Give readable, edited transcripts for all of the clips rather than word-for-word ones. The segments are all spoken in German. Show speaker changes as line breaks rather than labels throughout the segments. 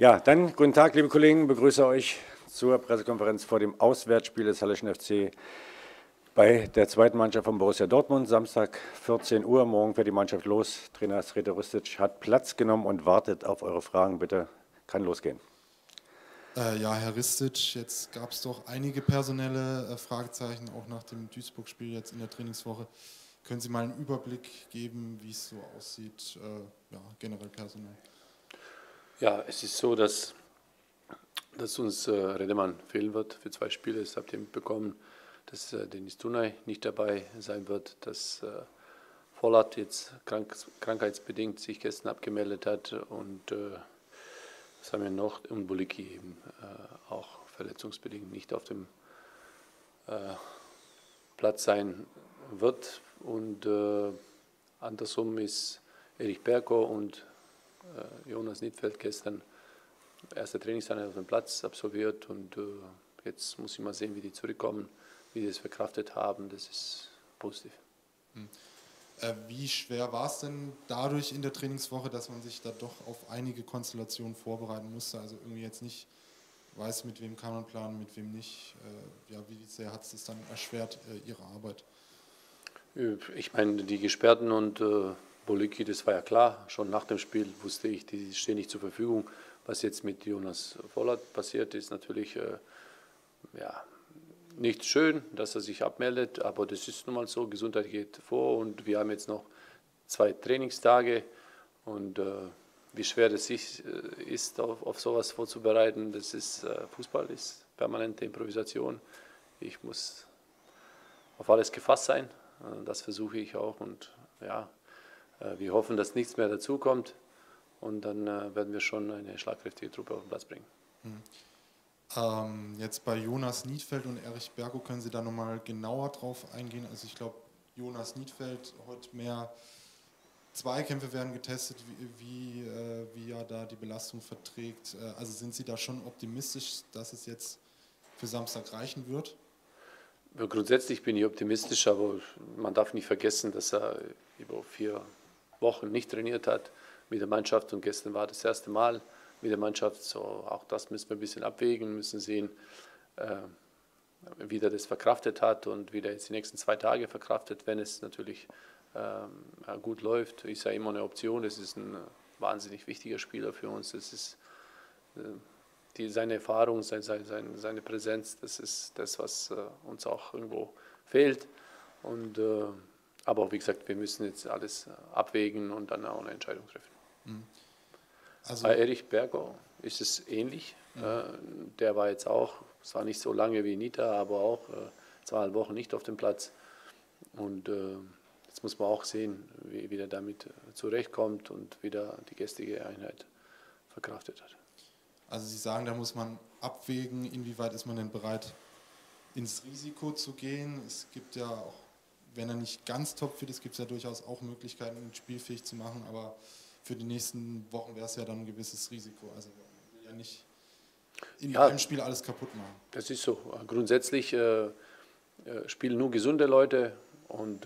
Ja, dann guten Tag, liebe Kollegen, begrüße euch zur Pressekonferenz vor dem Auswärtsspiel des Halleschen FC bei der zweiten Mannschaft von Borussia Dortmund. Samstag 14 Uhr, morgen fährt die Mannschaft los. Trainer Sreta Rustic hat Platz genommen und wartet auf eure Fragen. Bitte, kann losgehen.
Ja, Herr Ristic, jetzt gab es doch einige personelle Fragezeichen, auch nach dem Duisburg-Spiel jetzt in der Trainingswoche. Können Sie mal einen Überblick geben, wie es so aussieht, ja, generell personell?
Ja, es ist so, dass uns Redemann fehlen wird für 2 Spiele. Das habt ihr mitbekommen, dass Denis Tunay nicht dabei sein wird, dass Vollert jetzt krankheitsbedingt sich gestern abgemeldet hat und was haben wir noch? Und Buliki eben auch verletzungsbedingt nicht auf dem Platz sein wird. Und andersrum ist Erich Berko und Jonas Niedfeld gestern erste Trainingseinheit auf dem Platz absolviert und jetzt muss ich mal sehen, wie die zurückkommen, wie die es verkraftet haben. Das ist positiv.
Wie schwer war es denn dadurch in der Trainingswoche, dass man sich da doch auf einige Konstellationen vorbereiten musste? Also irgendwie jetzt nicht weiß, mit wem kann man planen, mit wem nicht. Ja, wie sehr hat es das dann erschwert, Ihre Arbeit?
Ich meine, die Gesperrten und Boliki, das war ja klar. Schon nach dem Spiel wusste ich, die stehen nicht zur Verfügung. Was jetzt mit Jonas Vollert passiert, ist natürlich ja, nicht schön, dass er sich abmeldet, aber das ist nun mal so, Gesundheit geht vor und wir haben jetzt noch 2 Trainingstage und wie schwer das ist, auf sowas vorzubereiten, das ist, Fußball ist permanente Improvisation. Ich muss auf alles gefasst sein, das versuche ich auch und ja, wir hoffen, dass nichts mehr dazukommt und dann werden wir schon eine schlagkräftige Truppe auf den Platz bringen.
Jetzt bei Jonas Niedfeld und Erich Berko können Sie da nochmal genauer drauf eingehen. Also ich glaube, Jonas Niedfeld heute mehr Zweikämpfe werden getestet, wie er da die Belastung verträgt. Also sind Sie da schon optimistisch, dass es jetzt für Samstag reichen wird?
Grundsätzlich bin ich optimistisch, aber man darf nicht vergessen, dass er über 4 Wochen nicht trainiert hat mit der Mannschaft und gestern war das erste Mal mit der Mannschaft. So, auch das müssen wir ein bisschen abwägen, müssen sehen, wie der das verkraftet hat und wie der jetzt die nächsten 2 Tage verkraftet, wenn es natürlich gut läuft. Ist ja immer eine Option, das ist ein wahnsinnig wichtiger Spieler für uns. Das ist seine Erfahrung, seine Präsenz, das ist das, was uns auch irgendwo fehlt. Und, aber wie gesagt, wir müssen jetzt alles abwägen und dann auch eine Entscheidung treffen. Also, bei Erich Bergo ist es ähnlich. Der war jetzt auch, zwar nicht so lange wie Nita, aber auch 2,5 Wochen nicht auf dem Platz. Und jetzt muss man auch sehen, wie der damit zurechtkommt und wie der die gestrige Einheit verkraftet hat.
Also Sie sagen, da muss man abwägen, inwieweit ist man denn bereit, ins Risiko zu gehen. Es gibt ja auch, wenn er nicht ganz topfit ist, gibt es ja durchaus auch Möglichkeiten, ihn spielfähig zu machen, aber für die nächsten Wochen wäre es ja dann ein gewisses Risiko. Also man will ja nicht in einem Spiel alles kaputt machen.
Das ist so. Grundsätzlich spielen nur gesunde Leute und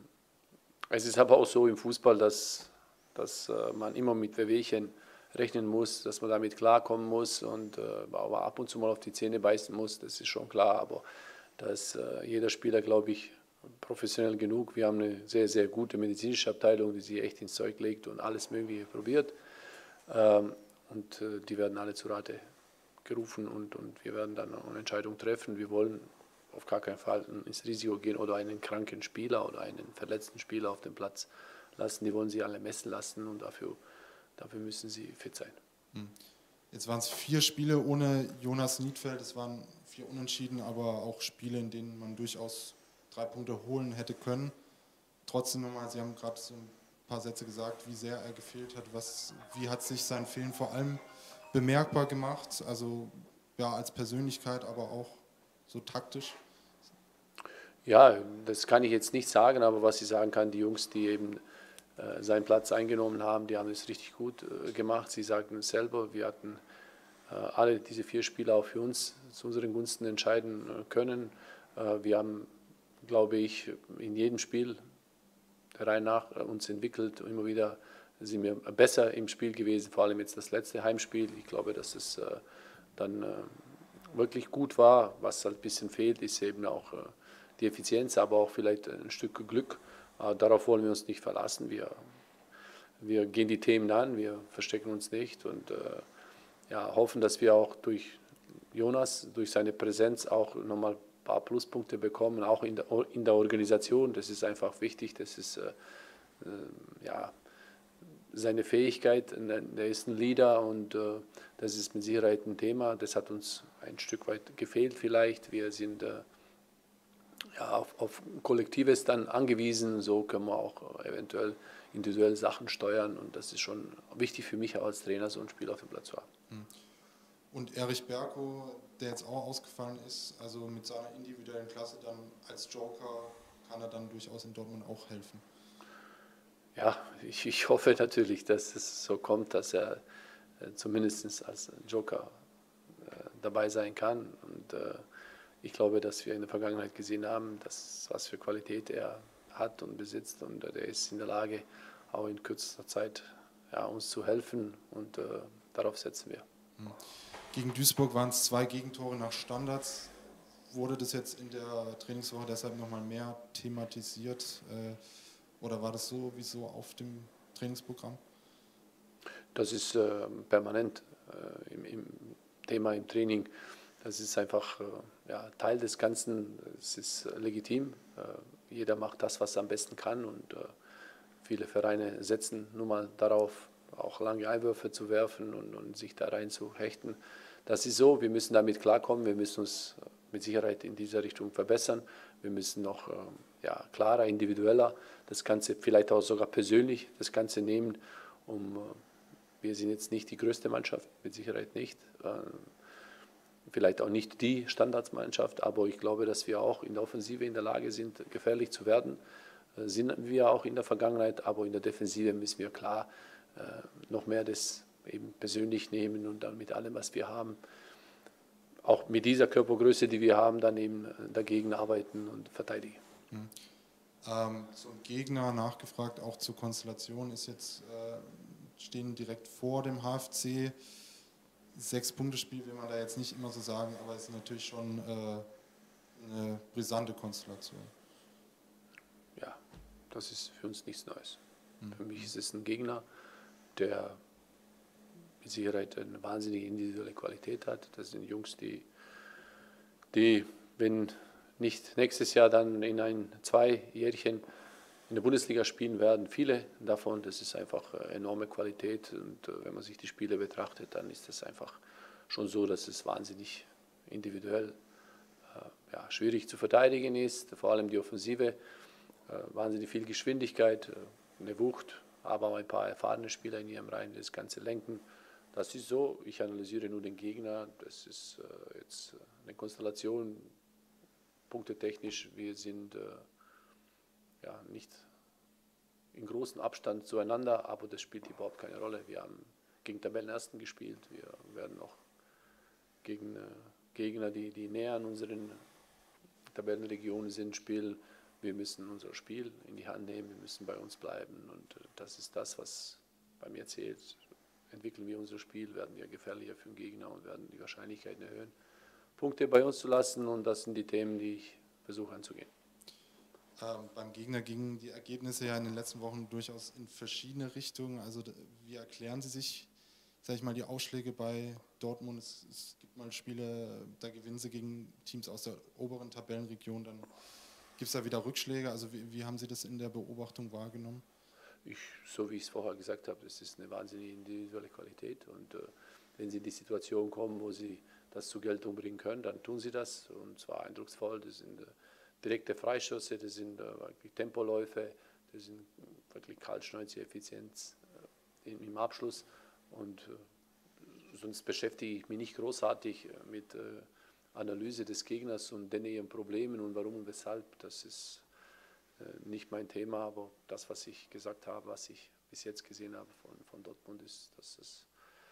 es ist aber auch so im Fußball, dass man immer mit Wehwehchen rechnen muss, dass man damit klarkommen muss und aber ab und zu mal auf die Zähne beißen muss, das ist schon klar, aber da ist jeder Spieler, glaube ich, professionell genug. Wir haben eine sehr, sehr gute medizinische Abteilung, die sich echt ins Zeug legt und alles Mögliche probiert und die werden alle zu Rate gerufen und wir werden dann eine Entscheidung treffen. Wir wollen auf gar keinen Fall ins Risiko gehen oder einen kranken Spieler oder einen verletzten Spieler auf dem Platz lassen. Die wollen sie alle messen lassen und dafür müssen sie fit sein.
Jetzt waren es 4 Spiele ohne Jonas Niedfeld, es waren 4 Unentschieden, aber auch Spiele, in denen man durchaus 3 Punkte holen hätte können. Trotzdem nochmal, Sie haben gerade so ein paar Sätze gesagt, wie sehr er gefehlt hat, wie hat sich sein Fehlen vor allem bemerkbar gemacht, also ja, als Persönlichkeit, aber auch so taktisch?
Ja, das kann ich jetzt nicht sagen, aber was ich sagen kann, die Jungs, die eben seinen Platz eingenommen haben, die haben es richtig gut gemacht. Sie sagten es selber, wir hatten alle diese 4 Spieler auch für uns zu unseren Gunsten entscheiden können. Wir haben, glaube ich, in jedem Spiel der Reihe nach uns entwickelt, immer wieder sind wir besser im Spiel gewesen, vor allem jetzt das letzte Heimspiel. Ich glaube, dass es dann wirklich gut war. Was halt ein bisschen fehlt, ist eben auch die Effizienz, aber auch vielleicht ein Stück Glück. Darauf wollen wir uns nicht verlassen. Wir gehen die Themen an, wir verstecken uns nicht und hoffen, dass wir auch durch Jonas, durch seine Präsenz auch nochmal ein paar Pluspunkte bekommen, auch in der Organisation. Das ist einfach wichtig, das ist seine Fähigkeit, er ist ein Leader und das ist mit Sicherheit ein Thema. Das hat uns ein Stück weit gefehlt vielleicht. Wir sind auf Kollektives dann angewiesen, so können wir auch eventuell individuell Sachen steuern und das ist schon wichtig für mich auch als Trainer, so ein Spiel auf dem Platz zu haben.
Und Erich Berko, der jetzt auch ausgefallen ist, also mit seiner individuellen Klasse dann als Joker, kann er dann durchaus in Dortmund auch helfen?
Ja, ich hoffe natürlich, dass es so kommt, dass er zumindest als Joker dabei sein kann. Und ich glaube, dass wir in der Vergangenheit gesehen haben, was für Qualität er hat und besitzt. Und er ist in der Lage, auch in kürzester Zeit uns zu helfen. Und darauf setzen wir.
Gegen Duisburg waren es 2 Gegentore nach Standards. Wurde das jetzt in der Trainingswoche deshalb nochmal mehr thematisiert? Oder war das sowieso auf dem Trainingsprogramm?
Das ist permanent im Thema im Training. Das ist einfach Teil des Ganzen. Es ist legitim. Jeder macht das, was er am besten kann. Und viele Vereine setzen nun mal darauf, auch lange Einwürfe zu werfen und sich da rein zu hechten. Das ist so, wir müssen damit klarkommen. Wir müssen uns mit Sicherheit in dieser Richtung verbessern. Wir müssen noch klarer, individueller das Ganze, vielleicht auch sogar persönlich das Ganze nehmen. Wir sind jetzt nicht die größte Mannschaft, mit Sicherheit nicht. Vielleicht auch nicht die Standardsmannschaft, aber ich glaube, dass wir auch in der Offensive in der Lage sind, gefährlich zu werden. Sind wir auch in der Vergangenheit, aber in der Defensive müssen wir klar noch mehr das eben persönlich nehmen und dann mit allem, was wir haben, auch mit dieser Körpergröße, die wir haben, dann eben dagegen arbeiten und verteidigen.
Zum Gegner nachgefragt, auch zur Konstellation, ist jetzt stehen direkt vor dem HFC. 6-Punkte-Spiel will man da jetzt nicht immer so sagen, aber es ist natürlich schon eine brisante Konstellation.
Ja, das ist für uns nichts Neues. Für mich ist es ein Gegner, der mit Sicherheit eine wahnsinnige individuelle Qualität hat. Das sind Jungs, die wenn nicht nächstes Jahr dann in ein 2-Jährchen in der Bundesliga spielen werden, viele davon. Das ist einfach enorme Qualität und wenn man sich die Spiele betrachtet, dann ist das einfach schon so, dass es wahnsinnig individuell schwierig zu verteidigen ist, vor allem die Offensive, wahnsinnig viel Geschwindigkeit, eine Wucht, aber auch ein paar erfahrene Spieler in ihrem Reihen, die das Ganze lenken. Das ist so, ich analysiere nur den Gegner, das ist jetzt eine Konstellation, punktetechnisch, wir sind nicht in großem Abstand zueinander, aber das spielt überhaupt keine Rolle. Wir haben gegen Tabellenersten gespielt, wir werden auch gegen Gegner, die näher an unseren Tabellenregionen sind, spielen. Wir müssen unser Spiel in die Hand nehmen, wir müssen bei uns bleiben und das ist das, was bei mir zählt. Entwickeln wir unser Spiel, werden wir gefährlicher für den Gegner und werden die Wahrscheinlichkeiten erhöhen, Punkte bei uns zu lassen und das sind die Themen, die ich versuche anzugehen.
Beim Gegner gingen die Ergebnisse ja in den letzten Wochen durchaus in verschiedene Richtungen. Also wie erklären Sie sich, sage ich mal, die Ausschläge bei Dortmund? Es gibt mal Spiele, da gewinnen sie gegen Teams aus der oberen Tabellenregion, dann gibt es da wieder Rückschläge. Also wie haben Sie das in der Beobachtung wahrgenommen?
So wie ich es vorher gesagt habe, das ist eine wahnsinnige individuelle Qualität und wenn Sie in die Situation kommen, wo Sie das zur Geltung bringen können, dann tun Sie das und zwar eindrucksvoll. Das sind direkte Freischüsse, das sind wirklich Tempoläufe, das sind wirklich kaltschneuzige Effizienz im Abschluss und sonst beschäftige ich mich nicht großartig mit Analyse des Gegners und den ihren Problemen und warum und weshalb. Das ist nicht mein Thema, aber das, was ich gesagt habe, was ich bis jetzt gesehen habe von Dortmund, ist, dass es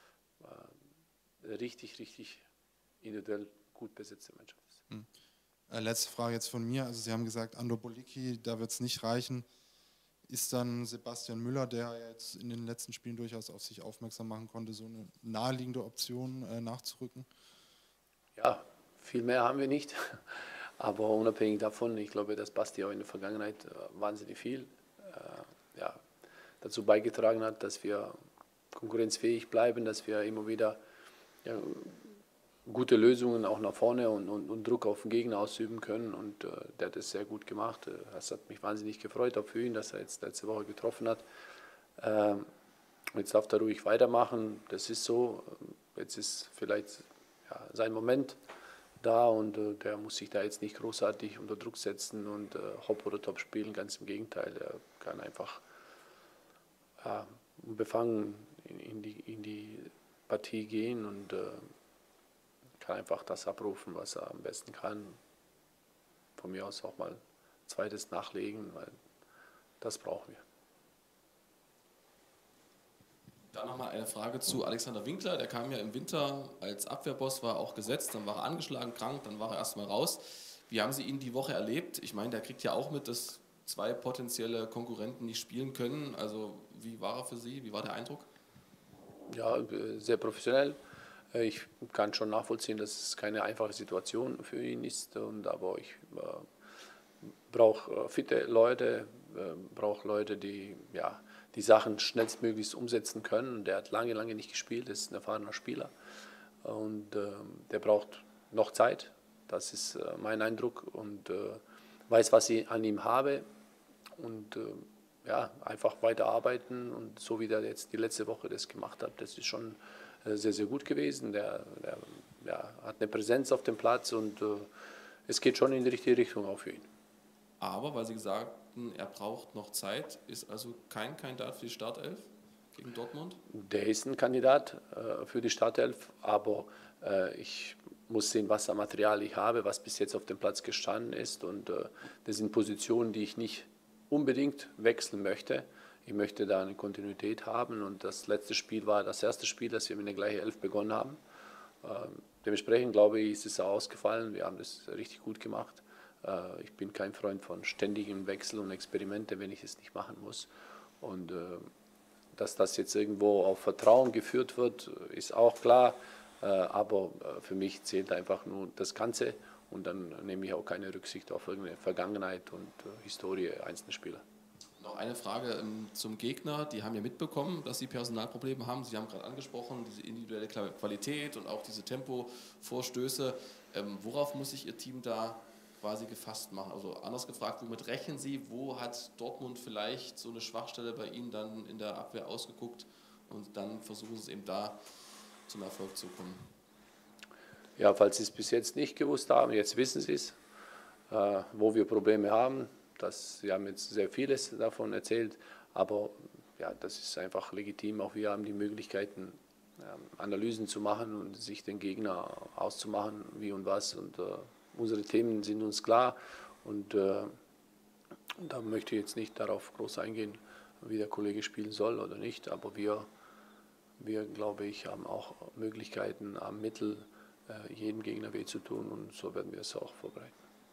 richtig individuell gut besetzte Mannschaft ist.
Letzte Frage jetzt von mir. Also Sie haben gesagt, Andor Bolicki, da wird es nicht reichen. ist dann Sebastian Müller, der jetzt in den letzten Spielen durchaus auf sich aufmerksam machen konnte, so eine naheliegende Option nachzurücken?
Ja, viel mehr haben wir nicht. Aber unabhängig davon, ich glaube, dass Basti auch in der Vergangenheit wahnsinnig viel ja, dazu beigetragen hat, dass wir konkurrenzfähig bleiben, dass wir immer wieder ja, gute Lösungen auch nach vorne und Druck auf den Gegner ausüben können. Und der hat das sehr gut gemacht. Das hat mich wahnsinnig gefreut, auch für ihn, dass er jetzt letzte Woche getroffen hat. Jetzt darf er ruhig weitermachen. Das ist so. Jetzt ist vielleicht ja, sein Moment da und der muss sich da jetzt nicht großartig unter Druck setzen und Hopp oder Top spielen. Ganz im Gegenteil. Er kann einfach unbefangen in die Partie gehen und kann einfach das abrufen, was er am besten kann. Von mir aus auch mal zweites nachlegen, weil das brauchen wir.
Dann nochmal eine Frage zu Alexander Winkler. Der kam ja im Winter als Abwehrboss, war auch gesetzt, dann war er angeschlagen, krank, dann war er erstmal raus. Wie haben Sie ihn die Woche erlebt? Ich meine, der kriegt ja auch mit, dass 2 potenzielle Konkurrenten nicht spielen können. Also wie war er für Sie? Wie war der Eindruck?
Ja, sehr professionell. Ich kann schon nachvollziehen, dass es keine einfache Situation für ihn ist. Aber ich brauche fitte Leute, brauche Leute, die ja, die Sachen schnellstmöglichst umsetzen können. Der hat lange, lange nicht gespielt, ist ein erfahrener Spieler. Und der braucht noch Zeit. Das ist mein Eindruck. Und weiß, was ich an ihm habe. Und ja, einfach weiterarbeiten. Und so wie der jetzt die letzte Woche das gemacht hat, das ist schon sehr, sehr gut gewesen. Der ja, hat eine Präsenz auf dem Platz und es geht schon in die richtige Richtung auch für ihn.
Aber, weil Sie sagten, er braucht noch Zeit, ist also kein Kandidat für die Startelf gegen Dortmund?
Der ist ein Kandidat für die Startelf, aber ich muss sehen, was an Material ich habe, was bis jetzt auf dem Platz gestanden ist. Und das sind Positionen, die ich nicht unbedingt wechseln möchte. Ich möchte da eine Kontinuität haben und das letzte Spiel war das erste Spiel, das wir mit der gleichen Elf begonnen haben. Dementsprechend glaube ich, ist es auch ausgefallen. Wir haben das richtig gut gemacht. Ich bin kein Freund von ständigem Wechsel und Experimente, wenn ich es nicht machen muss. Und dass das jetzt irgendwo auf Vertrauen geführt wird, ist auch klar. Aber für mich zählt einfach nur das Ganze und dann nehme ich auch keine Rücksicht auf irgendeine Vergangenheit und Historie einzelner Spieler.
Noch eine Frage zum Gegner. Die haben ja mitbekommen, dass sie Personalprobleme haben. Sie haben gerade angesprochen, diese individuelle Qualität und auch diese Tempovorstöße. Worauf muss sich Ihr Team da quasi gefasst machen? Also anders gefragt, womit rechnen Sie? Wo hat Dortmund vielleicht so eine Schwachstelle bei Ihnen dann in der Abwehr ausgeguckt und dann versuchen Sie es eben da zum Erfolg zu kommen?
Ja, falls Sie es bis jetzt nicht gewusst haben, jetzt wissen Sie es, wo wir Probleme haben. Sie haben jetzt sehr vieles davon erzählt, aber ja, das ist einfach legitim. Auch wir haben die Möglichkeiten, Analysen zu machen und sich den Gegner auszumachen, wie und was. Und unsere Themen sind uns klar und da möchte ich jetzt nicht darauf groß eingehen, wie der Kollege spielen soll oder nicht, aber wir glaube ich, haben auch Möglichkeiten am Mittel, jedem Gegner weh zu tun und so werden wir es auch vorbereiten.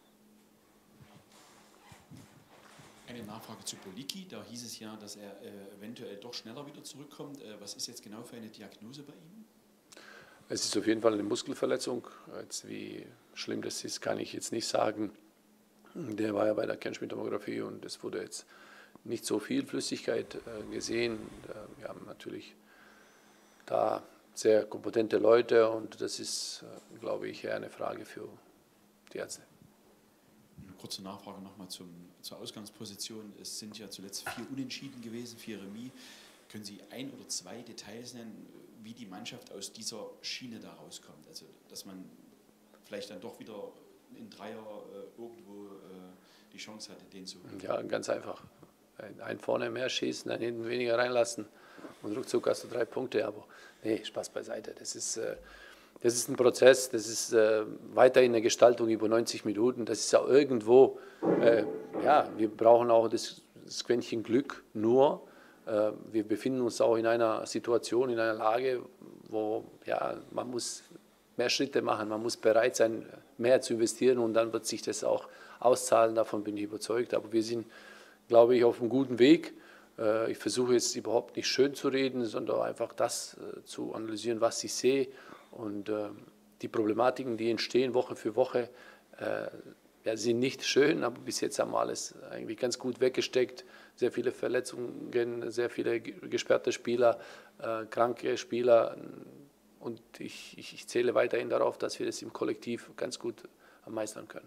Eine Nachfrage zu Poliki. Da hieß es ja, dass er eventuell doch schneller wieder zurückkommt. Was ist jetzt genau für eine Diagnose bei ihm?
Es ist auf jeden Fall eine Muskelverletzung. Jetzt, wie schlimm das ist, kann ich jetzt nicht sagen. Der war ja bei der Kernspintomographie und es wurde jetzt nicht so viel Flüssigkeit gesehen. Wir haben natürlich da sehr kompetente Leute und das ist, glaube ich, eher eine Frage für die Ärzte.
Eine kurze Nachfrage nochmal zur Ausgangsposition. Es sind ja zuletzt 4 Unentschieden gewesen, 4 Remis. Können Sie 1 oder 2 Details nennen, wie die Mannschaft aus dieser Schiene da rauskommt? Also, dass man vielleicht dann doch wieder in Dreier irgendwo die Chance hatte, den zu holen.
Ja, ganz einfach. Ein vorne mehr schießen, einen hinten weniger reinlassen und ruckzuck hast du 3 Punkte. Aber nee, Spaß beiseite. Das ist ein Prozess, das ist weiterhin eine Gestaltung über 90 Minuten. Das ist auch irgendwo, ja, wir brauchen auch das Quäntchen Glück, nur wir befinden uns auch in einer Situation, in einer Lage, wo ja, man muss mehr Schritte machen, man muss bereit sein, mehr zu investieren und dann wird sich das auch auszahlen, davon bin ich überzeugt. Aber wir sind glaube ich, auf einem guten Weg. Ich versuche jetzt überhaupt nicht schön zu reden, sondern einfach das zu analysieren, was ich sehe. Und die Problematiken, die entstehen Woche für Woche, ja, sind nicht schön, aber bis jetzt haben wir alles eigentlich ganz gut weggesteckt. Sehr viele Verletzungen, sehr viele gesperrte Spieler, kranke Spieler. Und ich zähle weiterhin darauf, dass wir das im Kollektiv ganz gut meistern können.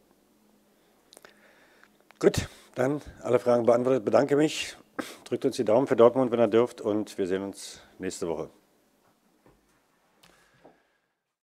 Gut, dann alle Fragen beantwortet. Bedanke mich. Drückt uns die Daumen für Dortmund, wenn ihr dürft. Und wir sehen uns nächste Woche.